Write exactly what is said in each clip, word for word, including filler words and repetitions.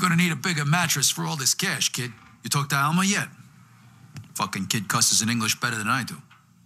gonna need a bigger mattress for all this cash, kid. You talked to Alma yet? Fucking kid cusses in English better than I do.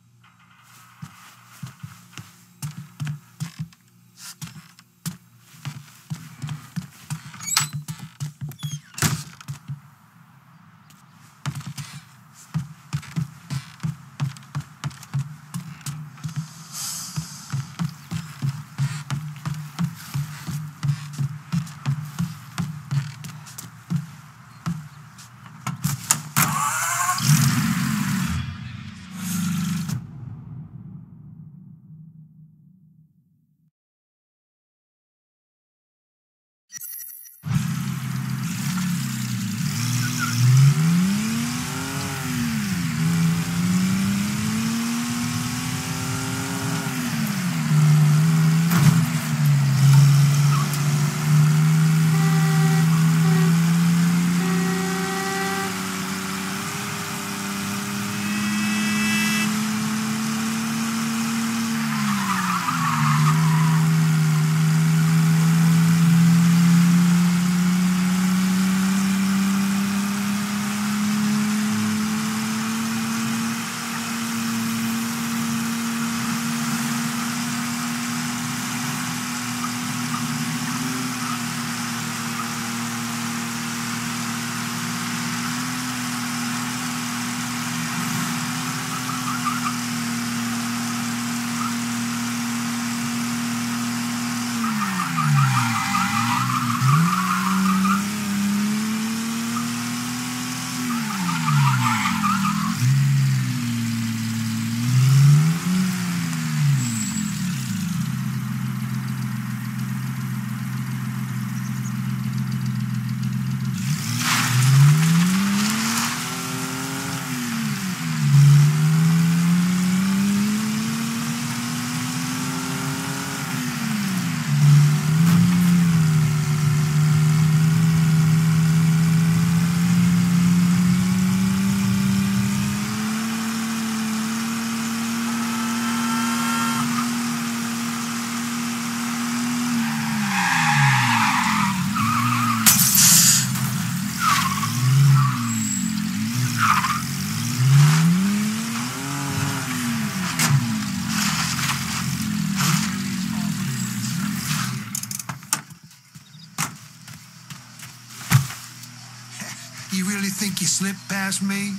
You really think you slipped past me?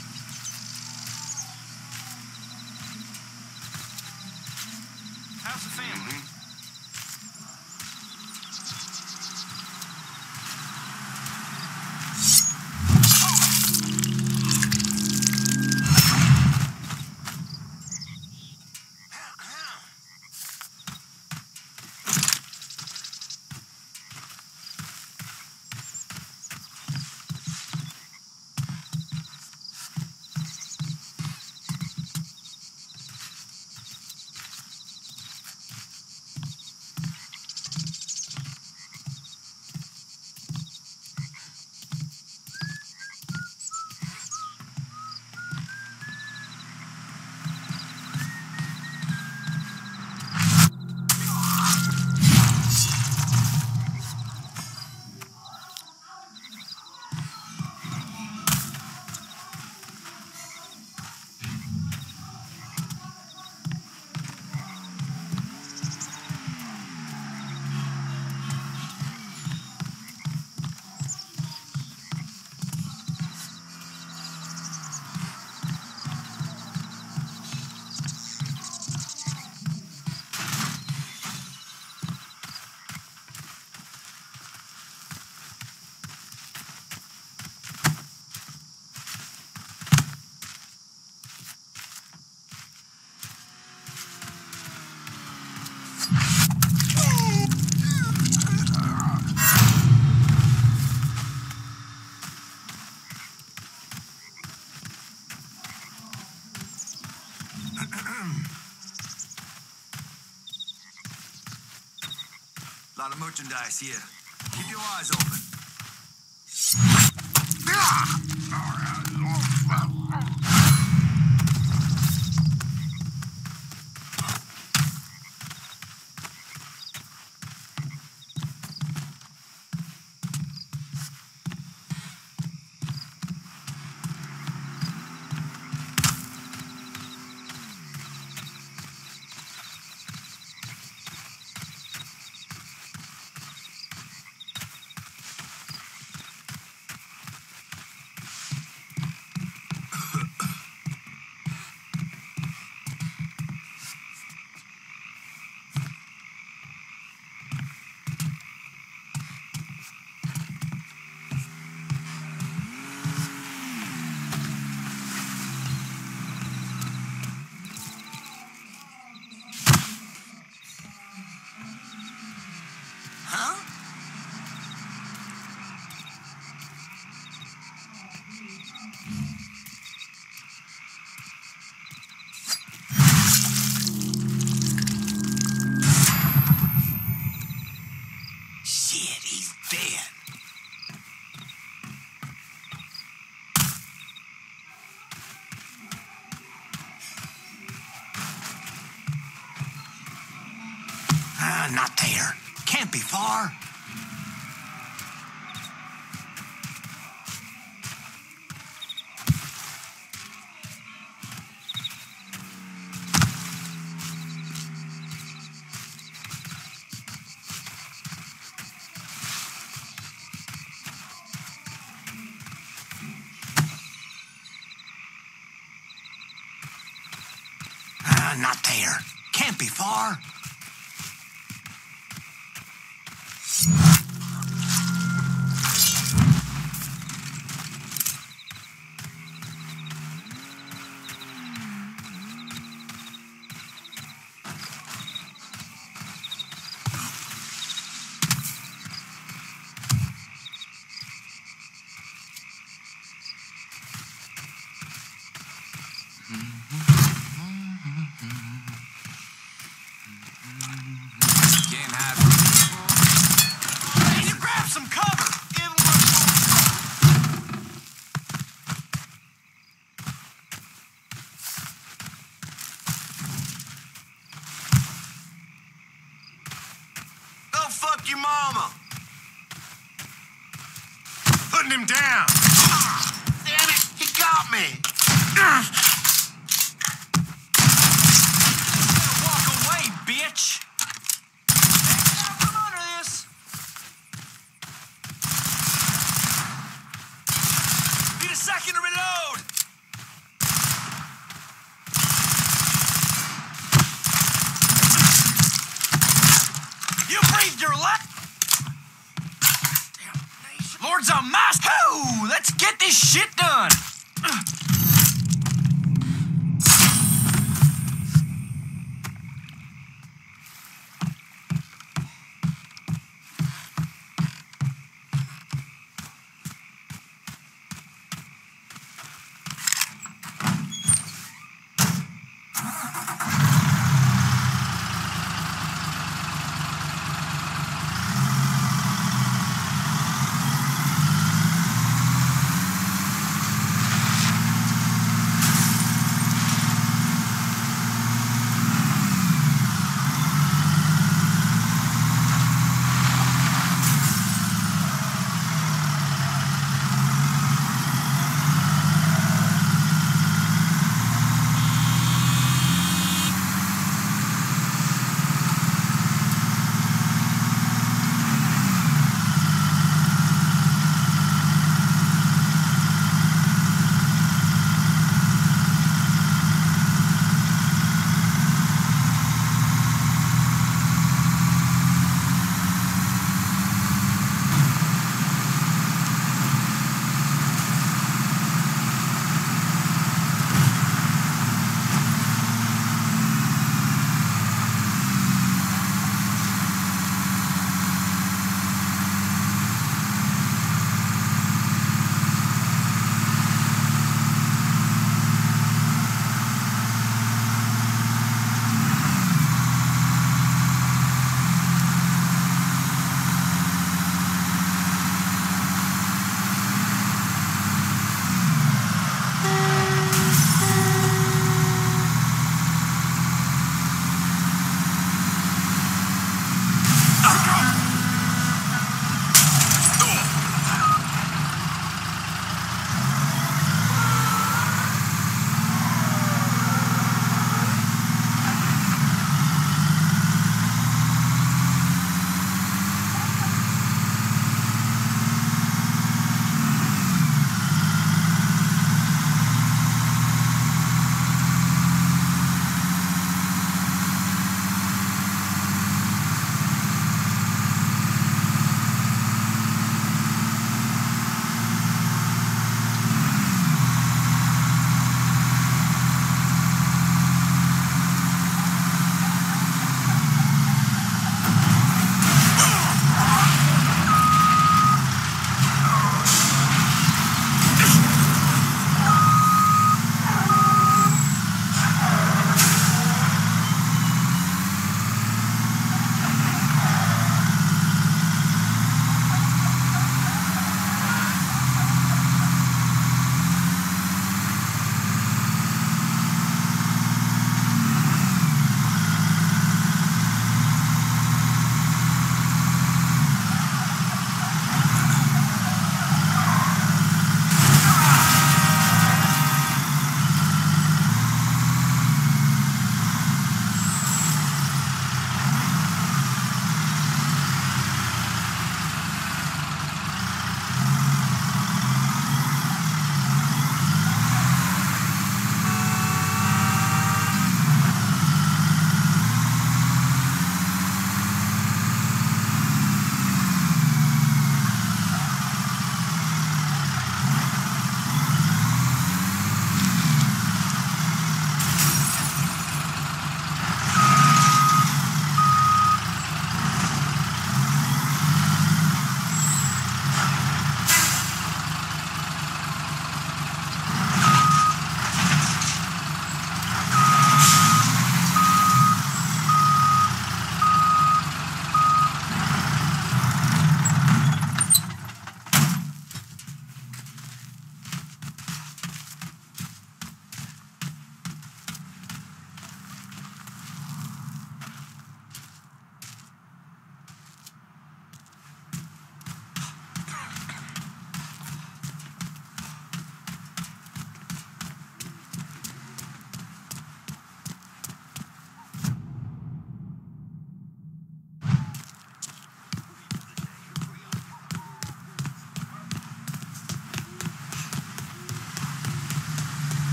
How's the family? Lot of merchandise here. Keep your eyes open. Huh? Shit, he's dead. Ah, not there. Can't be far. Ah, not there. Can't be far. Can't hide from people. Hey, you grab some cover. Give him Go fuck your mama. Putting him down. Damn it, he got me. Walk away, bitch. Come under this. Need a second to reload. You breathed your last. Damn. Lords of Mass. Who? Let's get this shit done.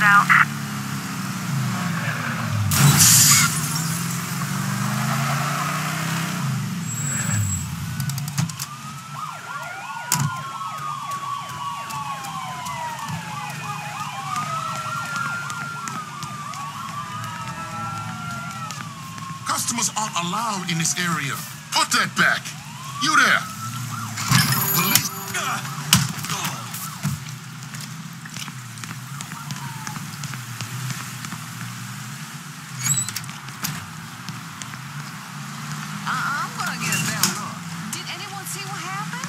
out. Customers aren't allowed in this area. Put that back. You there. Police. I'm gonna get a better look. Did anyone see what happened?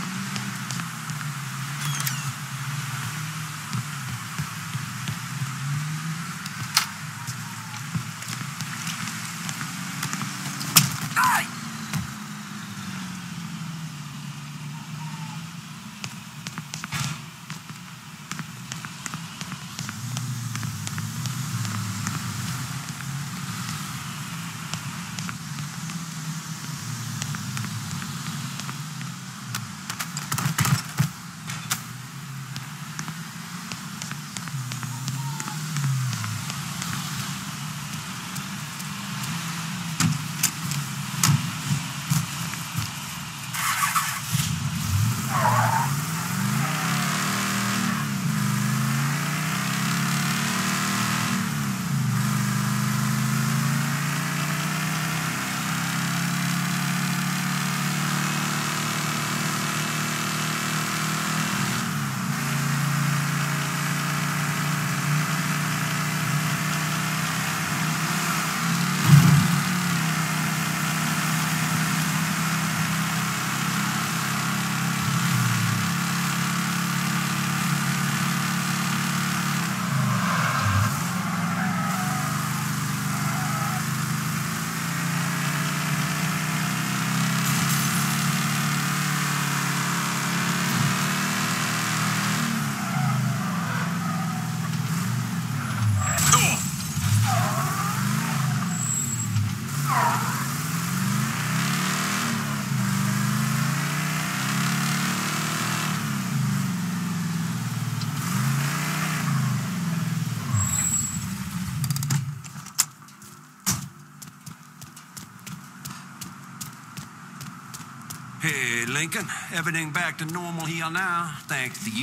Hey, Lincoln. Everything back to normal here now, thanks to you.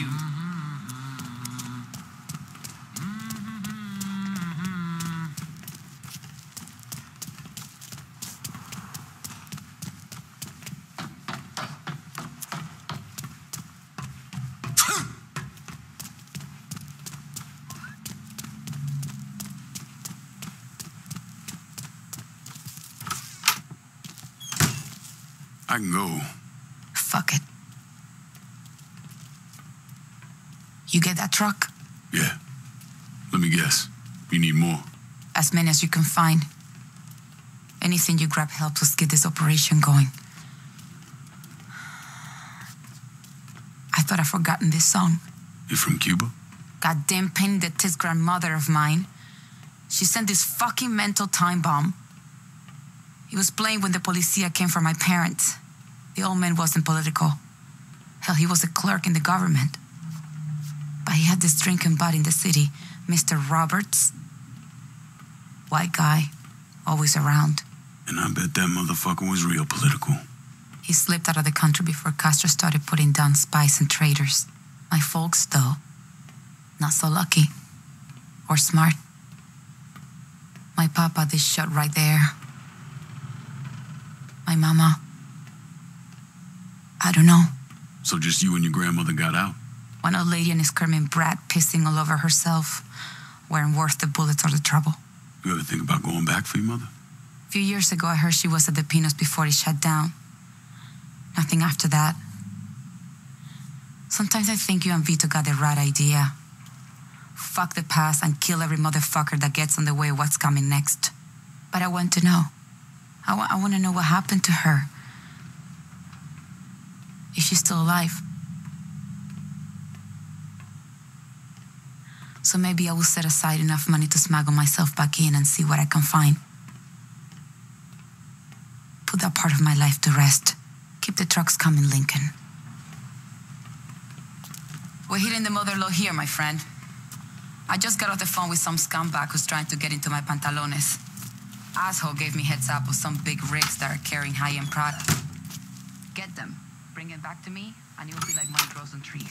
I can go. Fuck it. You get that truck? Yeah. Let me guess. You need more? As many as you can find. Anything you grab helps us get this operation going. I thought I'd forgotten this song. You're from Cuba? Goddamn pain that this grandmother of mine. She sent this fucking mental time bomb. He was playing when the policia came for my parents. The old man wasn't political. Hell, he was a clerk in the government. But he had this drinking buddy in the city, Mister Roberts. White guy, always around. And I bet that motherfucker was real political. He slipped out of the country before Castro started putting down spies and traitors. My folks, though, not so lucky. Or smart. My papa, this shot right there. My mama. I don't know. So just you and your grandmother got out? One old lady and a screaming brat pissing all over herself weren't worth the bullets or the trouble. You ever think about going back for your mother? A few years ago, I heard she was at the Pinos before it shut down. Nothing after that. Sometimes I think you and Vito got the right idea. Fuck the past and kill every motherfucker that gets on the way of what's coming next. But I want to know. I, wa- I want to know what happened to her. Is she still alive? So maybe I will set aside enough money to smuggle myself back in and see what I can find. Put that part of my life to rest. Keep the trucks coming, Lincoln. We're hitting the mother load here, my friend. I just got off the phone with some scumbag who's trying to get into my pantalones. Asshole gave me heads up of some big rigs that are carrying high-end product. Get them, bring it back to me, and it will be like money grows on trees.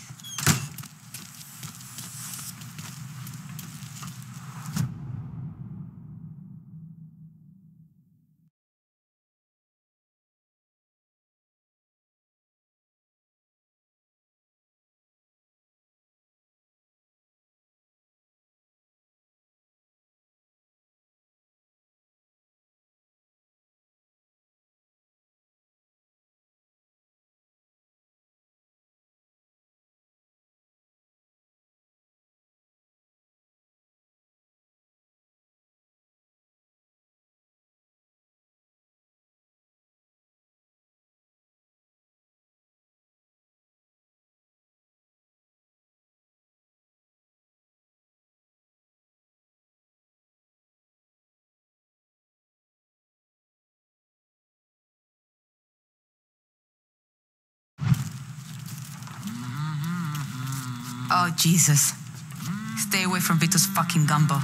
Oh, Jesus. Stay away from Vito's fucking gumbo.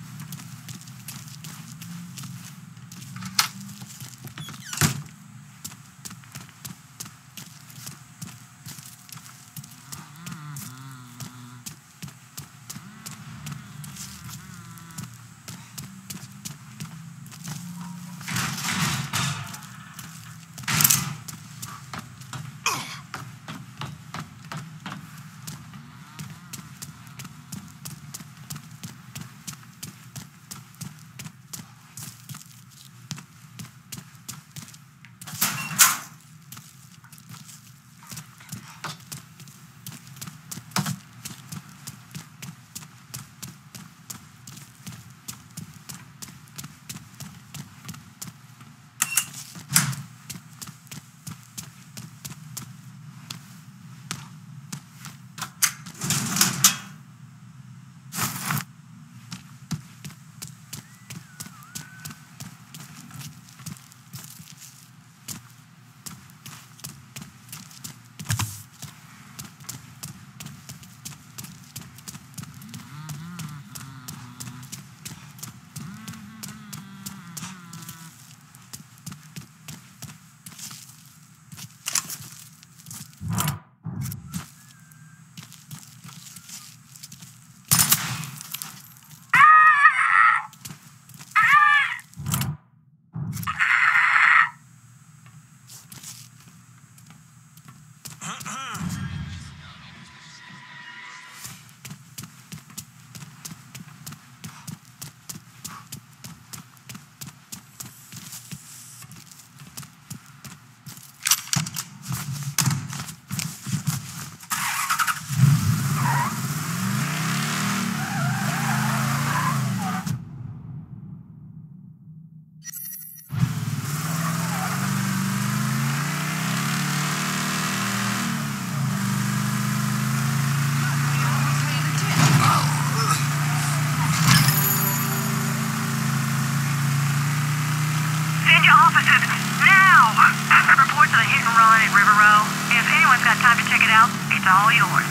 It's all yours.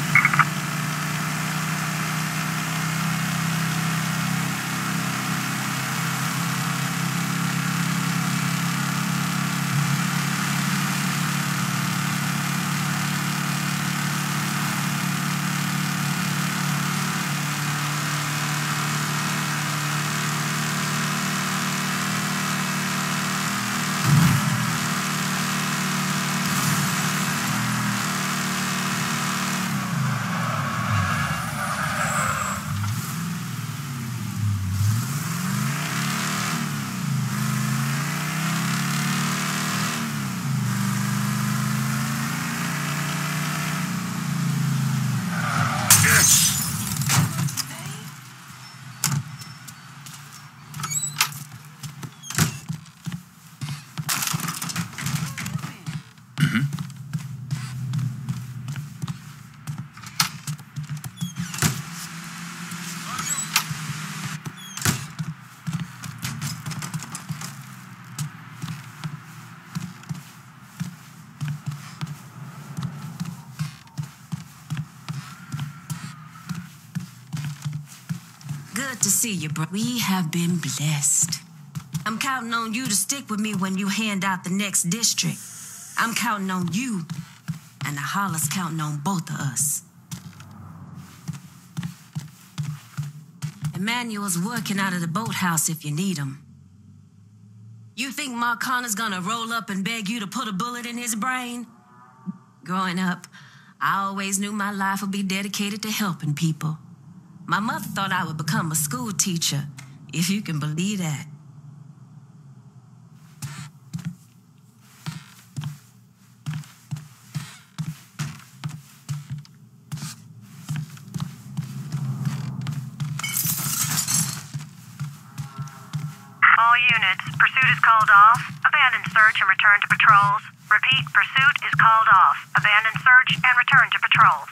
to see you, bro. We have been blessed. I'm counting on you to stick with me when you hand out the next district. I'm counting on you, and the Hollow's counting on both of us. Emmanuel's working out of the boathouse if you need him. You think Mark Connor's gonna roll up and beg you to put a bullet in his brain? Growing up, I always knew my life would be dedicated to helping people. My mother thought I would become a school teacher, if you can believe that. All units, pursuit is called off. Abandon search and return to patrols. Repeat, pursuit is called off. Abandon search and return to patrols.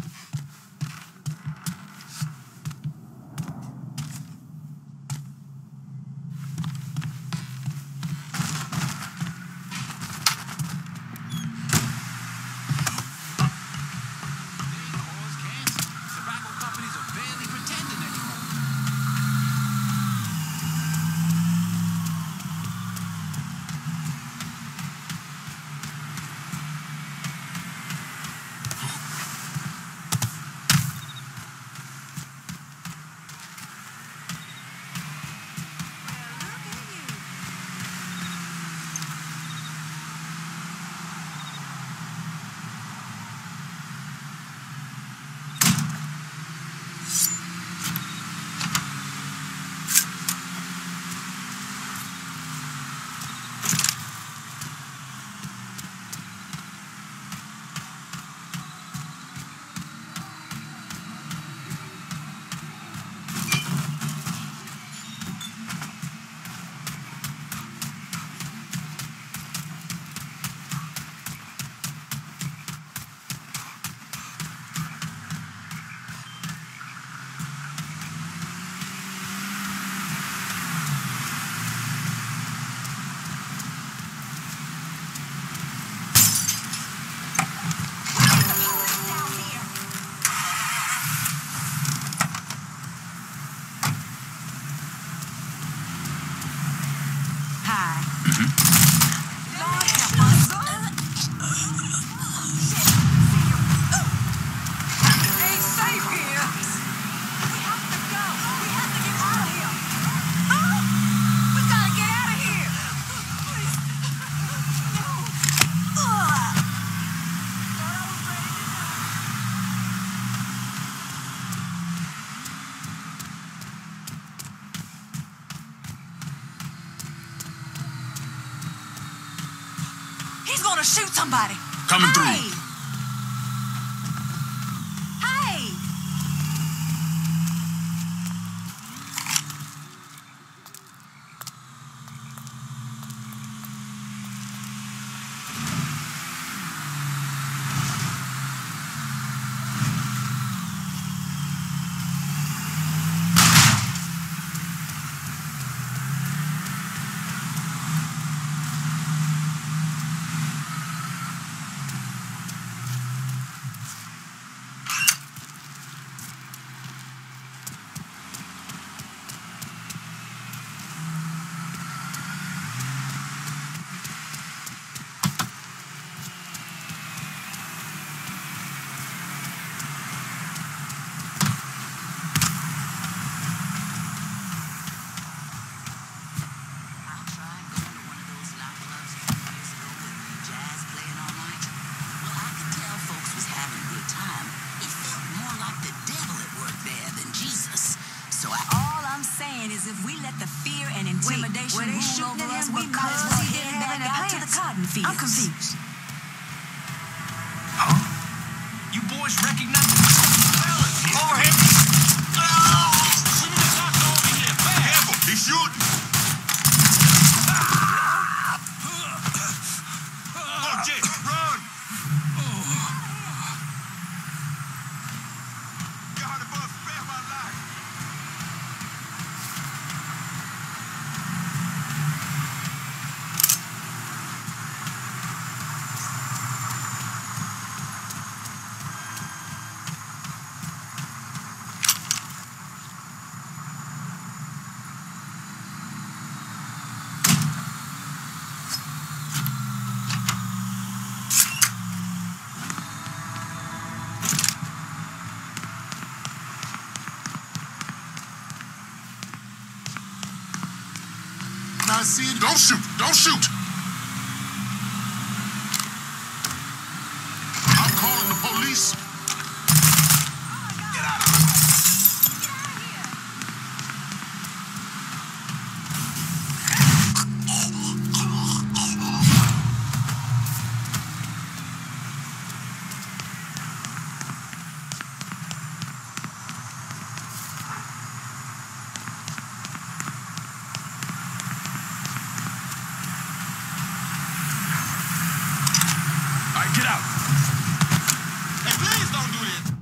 He's gonna shoot somebody. Coming hey. through. Hey! Is if we let the fear and intimidation Wait, rule over us, we might as well head back out to the cotton fields. I'm confused. Huh? You boys recognize fellas here. Overhead. Oh! Over here. Careful, he's shooting. Oh, Jake, run! God, if I spare my life. I see it. Don't shoot. Don't shoot. I'm calling the police. Get out of the way. Get out! Hey, please don't do this!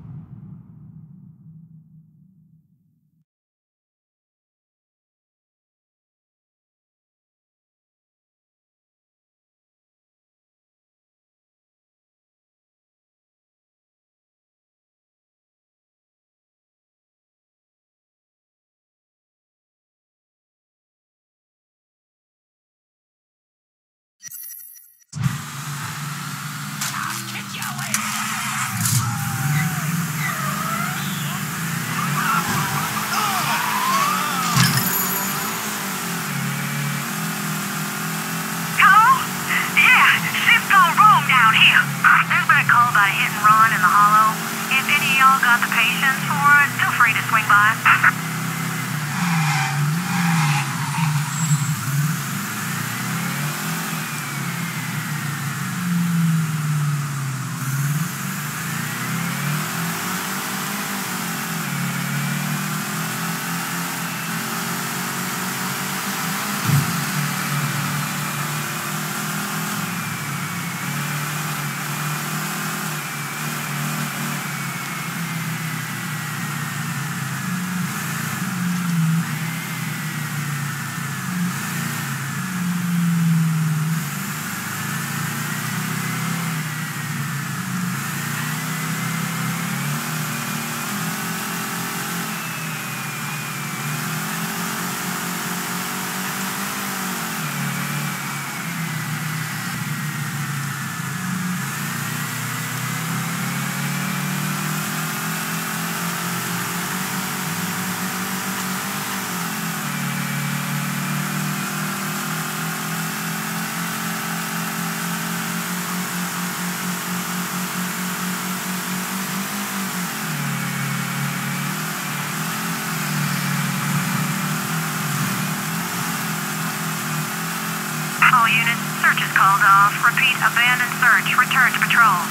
All units, search is called off. Repeat, abandoned search. Return to patrol.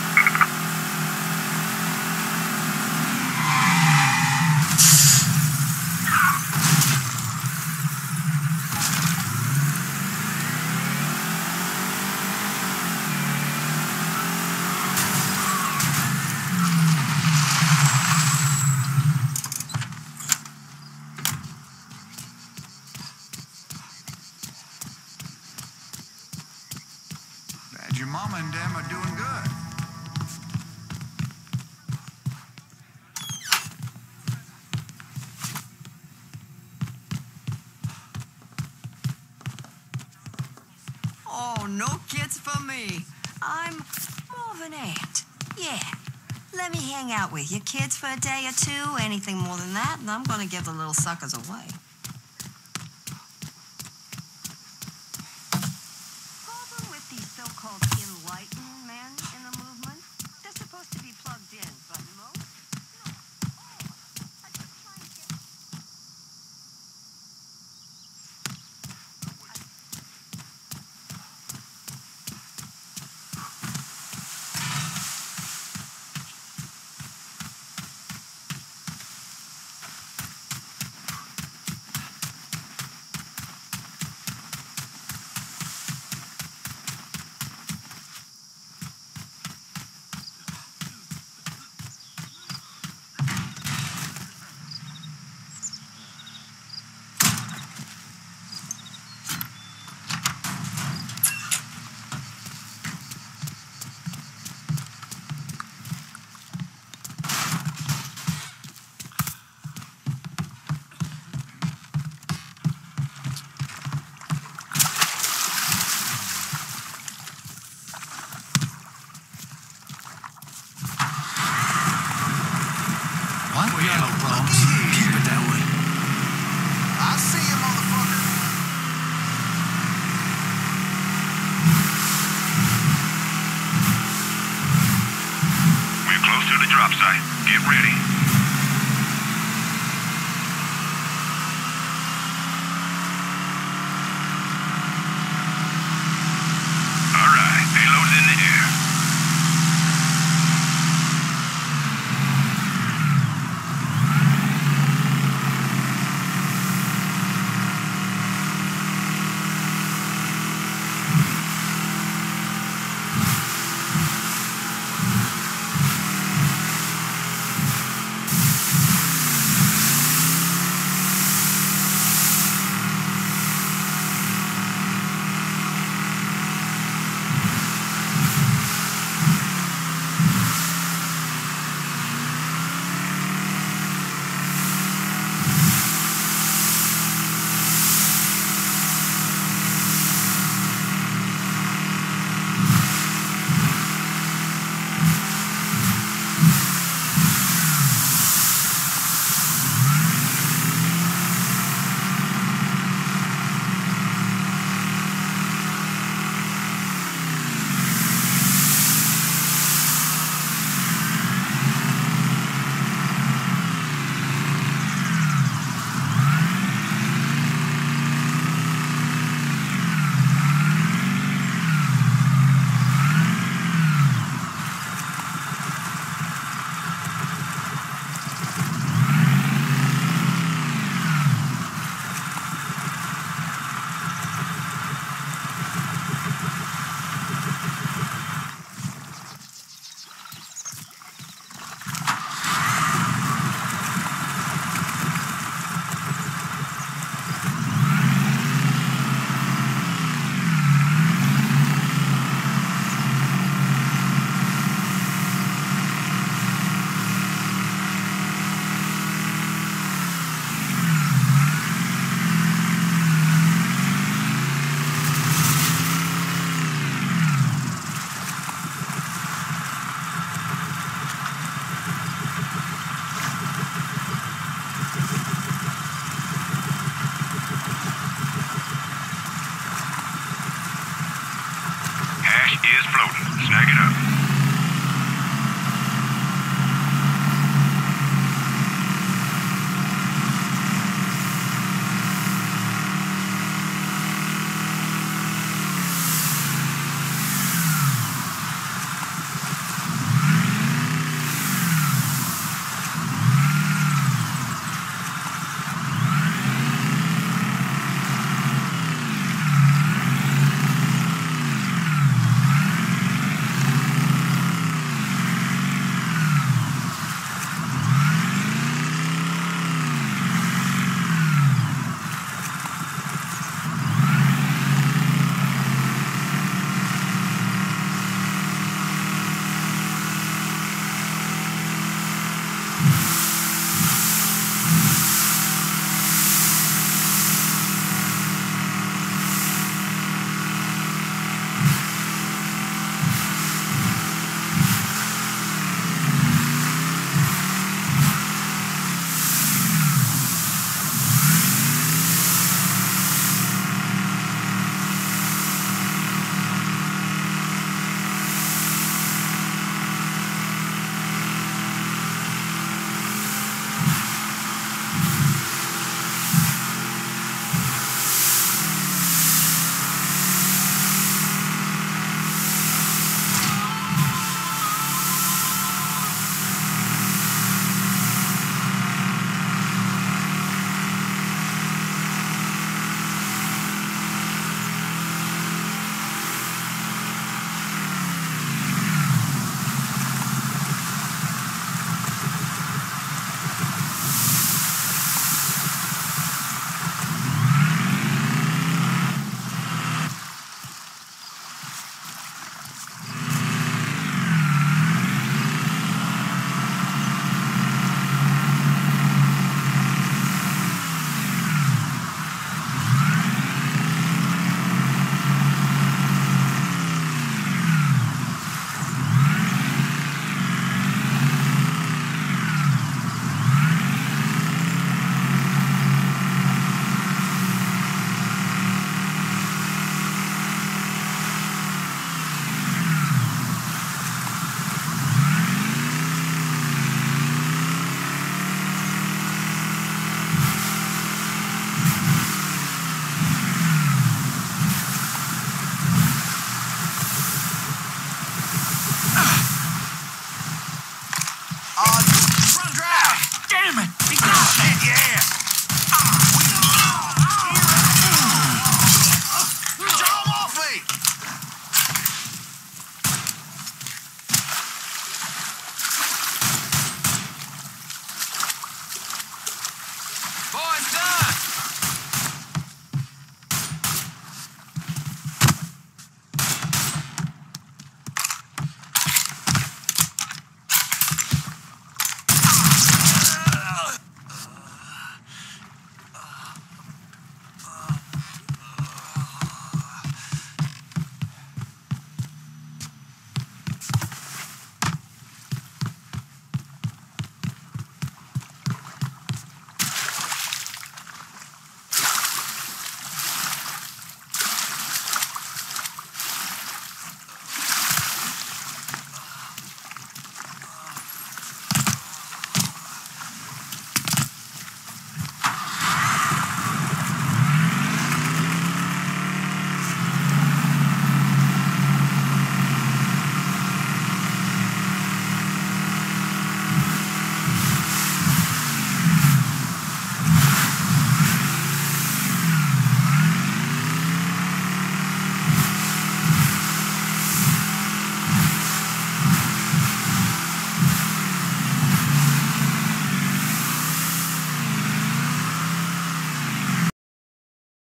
Your mama and them are doing good. Oh, no kids for me. I'm more of an aunt. Yeah. Let me hang out with you kids for a day or two. Anything more than that, and I'm gonna give the little suckers away. Problem with these so-called enlightened men in the movement? They're supposed to be plugged in, but most... No. Oh, I just try and get... site. Get ready.